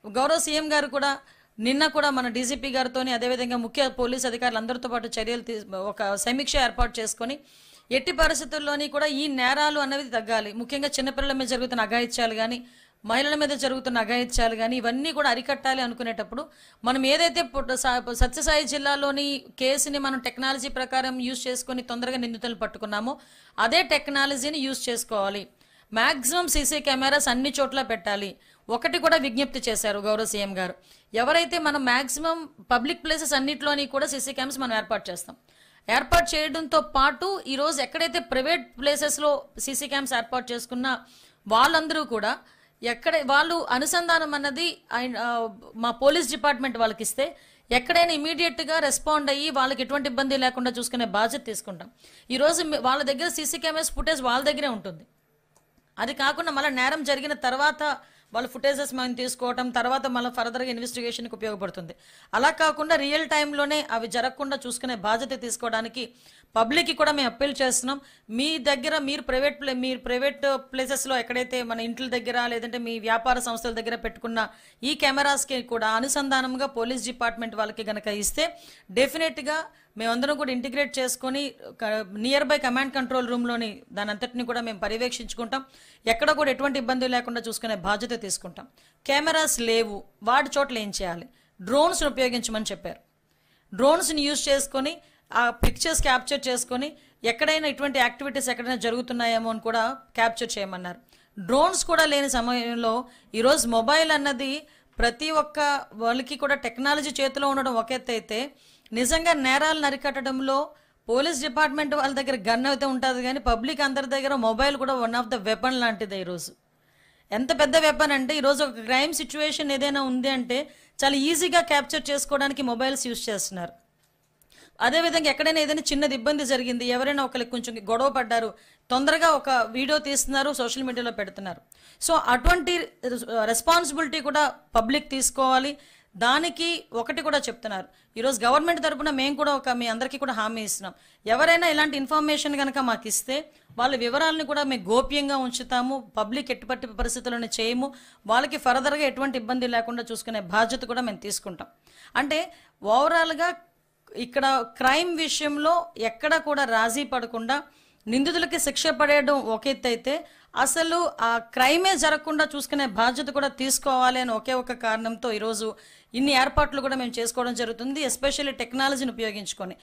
గౌరవ సీఎం గారు కూడా నిన్న కూడా మన డీజీపీ గారితోని అదేవిధంగా ముఖ్య పోలీస్ అధికారులందరితో పాటు చర్యలు ఒక సమీక్ష ఏర్పాటు చేసుకొని ఎట్టి పరిస్థితుల్లోని కూడా ఈ నేరాలు అన్నవి తగ్గాలి. ముఖ్యంగా చిన్నపిల్లల మీద జరుగుతున్న అఘాయిత్యాలు కానీ, మహిళల మీద జరుగుతున్న అఘాయిత్యాలు కానీ ఇవన్నీ కూడా అరికట్టాలి అనుకునేటప్పుడు మనం ఏదైతే సత్యసాయి జిల్లాలోని కేసుని మనం టెక్నాలజీ ప్రకారం యూజ్ చేసుకొని తొందరగా నిందితులను పట్టుకున్నామో అదే టెక్నాలజీని యూజ్ చేసుకోవాలి. మ్యాక్సిమం సీసీ కెమెరాస్ అన్ని చోట్ల పెట్టాలి. ఒకటి కూడా విజ్ఞప్తి చేశారు గౌరవ సీఎం గారు, ఎవరైతే మనం మ్యాక్సిమం పబ్లిక్ ప్లేసెస్ అన్నిట్లోని కూడా సీసీ కెమెరాస్ మనం ఏర్పాటు చేయడంతో పాటు ఈరోజు ఎక్కడైతే ప్రైవేట్ ప్లేసెస్లో సీసీ క్యామ్స్ ఏర్పాటు చేసుకున్న వాళ్ళందరూ కూడా వాళ్ళు అనుసంధానం అన్నది మా పోలీస్ డిపార్ట్మెంట్ వాళ్ళకి ఇస్తే ఎక్కడైనా ఇమీడియట్గా రెస్పాండ్ అయ్యి వాళ్ళకి ఎటువంటి ఇబ్బంది లేకుండా చూసుకునే బాధ్యత తీసుకుంటాం. ఈరోజు వాళ్ళ దగ్గర సీసీ కెమెరాస్ ఫుటేజ్ వాళ్ళ దగ్గరే ఉంటుంది. అది కాకుండా మళ్ళీ నేరం జరిగిన తర్వాత వాళ్ళ ఫుటేజెస్ మనం తీసుకోవటం తర్వాత మళ్ళీ ఫర్దర్గా ఇన్వెస్టిగేషన్కి ఉపయోగపడుతుంది. అలా కాకుండా రియల్ టైంలోనే అవి జరగకుండా చూసుకునే బాధ్యత తీసుకోవడానికి పబ్లిక్కి కూడా మేము అప్పీల్ చేస్తున్నాం. మీ దగ్గర మీరు ప్రైవేట్ ప్లేసెస్లో ఎక్కడైతే మన ఇంట్ల దగ్గర లేదంటే మీ వ్యాపార సంస్థల దగ్గర పెట్టుకున్న ఈ కెమెరాస్కి కూడా అనుసంధానంగా పోలీస్ డిపార్ట్మెంట్ వాళ్ళకి గనక ఇస్తే డెఫినెట్గా మేమందరం కూడా ఇంటిగ్రేట్ చేసుకొని నియర్ బై కమాండ్ కంట్రోల్ రూమ్లోని దాని అంతటిని కూడా మేము పర్యవేక్షించుకుంటాం. ఎక్కడ కూడా ఎటువంటి ఇబ్బంది లేకుండా చూసుకునే బాధ్యత తీసుకుంటాం. కెమెరాస్ లేవు వాటి చోట్ల ఏం చేయాలి? డ్రోన్స్ని ఉపయోగించమని చెప్పారు. డ్రోన్స్ని యూజ్ చేసుకొని ఆ పిక్చర్స్ క్యాప్చర్ చేసుకొని ఎక్కడైనా ఇటువంటి యాక్టివిటీస్ ఎక్కడైనా జరుగుతున్నాయేమో అని కూడా క్యాప్చర్ చేయమన్నారు. డ్రోన్స్ కూడా లేని సమయంలో ఈరోజు మొబైల్ అన్నది ప్రతి ఒక్క వాళ్ళకి కూడా టెక్నాలజీ చేతిలో ఉండడం ఒక ఎత్తు అయితే నిజంగా నేరాలను అరికట్టడంలో పోలీస్ డిపార్ట్మెంట్ వాళ్ళ దగ్గర గన్ అయితే ఉంటుంది కానీ పబ్లిక్ అందరి దగ్గర మొబైల్ కూడా వన్ ఆఫ్ ద వెపన్ లాంటిది. ఈరోజు ఎంత పెద్ద వెపన్ అంటే ఈరోజు ఒక క్రైమ్ సిచ్యువేషన్ ఏదైనా ఉంది అంటే చాలా ఈజీగా క్యాప్చర్ చేసుకోవడానికి మొబైల్స్ యూజ్ చేస్తున్నారు. అదేవిధంగా ఎక్కడైనా ఏదైనా చిన్నది ఇబ్బంది జరిగింది, ఎవరైనా ఒకరికి కొంచెం గొడవ పడ్డారు, తొందరగా ఒక వీడియో తీస్తున్నారు, సోషల్ మీడియాలో పెడుతున్నారు. సో అటువంటి రెస్పాన్సిబిలిటీ కూడా పబ్లిక్ తీసుకోవాలి. దానికి ఒకటి కూడా చెప్తున్నారు, ఈరోజు గవర్నమెంట్ తరఫున మేము కూడా మీ అందరికీ కూడా హామీ ఇస్తున్నాం. ఎవరైనా ఇలాంటి ఇన్ఫర్మేషన్ కనుక మాకు ఇస్తే వాళ్ళ వివరాలను కూడా మేము గోప్యంగా ఉంచుతాము. పబ్లిక్ ఎటువంటి పరిస్థితులను చేయము. వాళ్ళకి ఫర్దర్గా ఎటువంటి ఇబ్బంది లేకుండా చూసుకునే బాధ్యత కూడా మేము తీసుకుంటాం. అంటే ఓవరాల్గా ఇక్కడ క్రైమ్ విషయంలో ఎక్కడ కూడా రాజీ పడకుండా నిందితులకి శిక్ష పడేయడం ఒక ఎత్తు అయితే అసలు ఆ క్రైమే జరగకుండా చూసుకునే బాధ్యత కూడా తీసుకోవాలి అని ఒకే ఒక కారణంతో ఈరోజు ఇన్ని ఏర్పాట్లు కూడా మేము చేసుకోవడం జరుగుతుంది. ఎస్పెషల్లీ టెక్నాలజీని ఉపయోగించుకొని